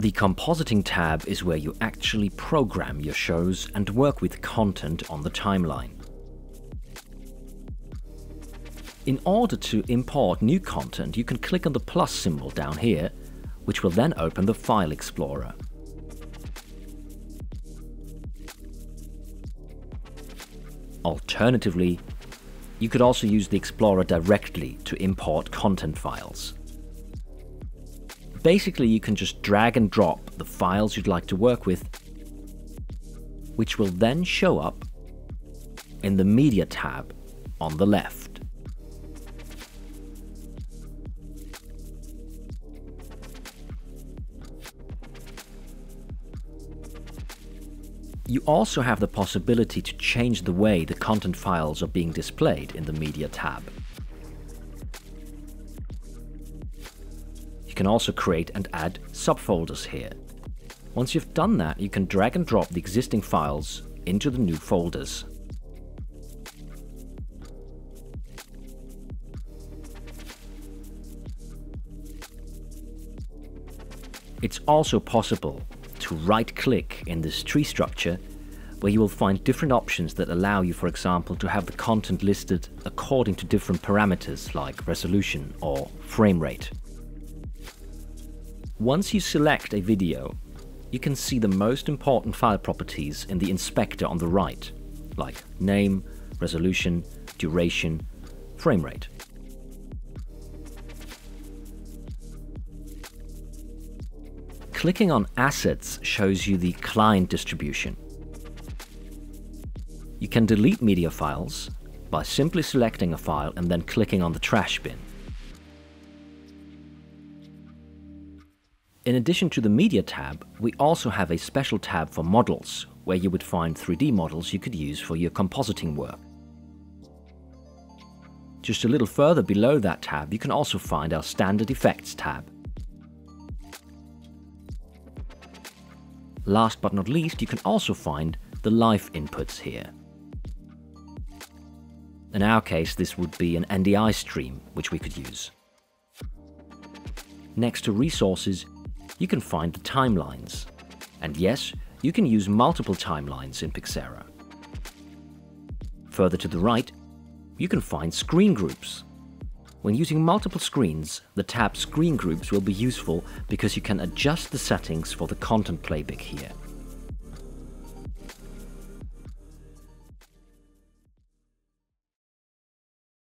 The compositing tab is where you actually program your shows and work with content on the timeline. In order to import new content, you can click on the plus symbol down here, which will then open the File Explorer. Alternatively, you could also use the Explorer directly to import content files. Basically, you can just drag and drop the files you'd like to work with, which will then show up in the Media tab on the left. You also have the possibility to change the way the content files are being displayed in the Media tab. You can also create and add subfolders here. Once you've done that, you can drag and drop the existing files into the new folders. It's also possible to right-click in this tree structure, where you will find different options that allow you, for example, to have the content listed according to different parameters like resolution or frame rate. Once you select a video, you can see the most important file properties in the inspector on the right, like name, resolution, duration, frame rate. Clicking on Assets shows you the client distribution. You can delete media files by simply selecting a file and then clicking on the trash bin. In addition to the Media tab, we also have a special tab for models, where you would find 3D models you could use for your compositing work. Just a little further below that tab, you can also find our Standard Effects tab. Last but not least, you can also find the live inputs here. In our case, this would be an NDI stream, which we could use. Next to resources, you can find the timelines. And yes, you can use multiple timelines in Pixera. Further to the right, you can find screen groups. When using multiple screens, the tab Screen Groups will be useful because you can adjust the settings for the content playback here.